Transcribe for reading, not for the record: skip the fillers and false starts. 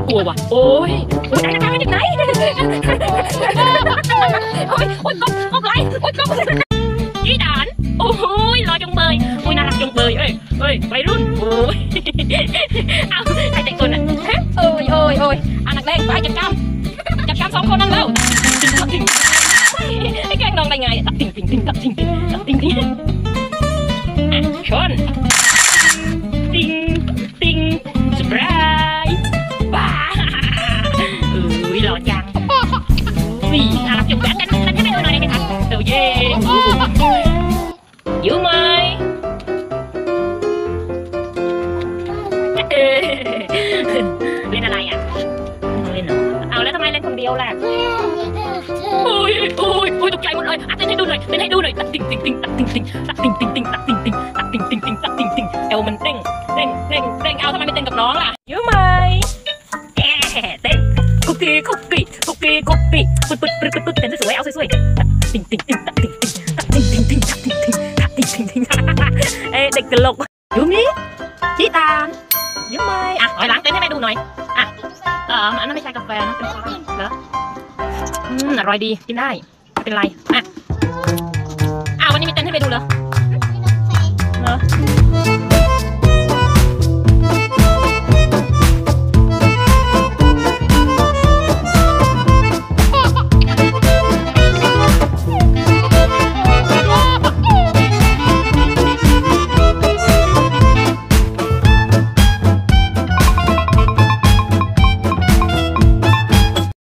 ากลัวว่ะโอ้ยไหนนะคะมาจากไหนโอ้ยกบไหลโอ้ยกบยี่ดานโอ้ยรอจงเบยโอ้ยน่ารักจงเบยเอ้ยวัยรุ่นโอ้ยเอาใครแต่งคนอ่ะโอ้ยอันนักเล่นไปจัดการ2 คนนั่นแล้วไอ้แกงน้องได้ไงตัดติ่งชนติ่งสบายบ้าหล่อจังนี่น่ารักจุ๊บกันให้แม่ดูหน่อยนะคะเดี๋ยวเย่อยู่ไหมเล่นอะไรอ่ะเล่นเหรอเอาแล้วทำไมเล่นคนเดียวล่ะโอ้ยตกใจหมดเลยเต้นให้ดูหน่อยตักติ่งเอวมันเด้งเอาทำไมไม่เต้นกับน้องล่ะอยู่ไหมเต้นคุกกี้ปุ๊ดเต้นสวยเอาสวยติ่งตักติ่งเด็กตลกอยู่นี่ชี้ตาอยู่ไหมอ่ะหลังเต้นให้แม่ดูหน่อยอ่ะอันนั้นไม่ใช่กาแฟนะเป็นชาเหรออร่อยดีกินได้ไม่เป็นไรอ่ะ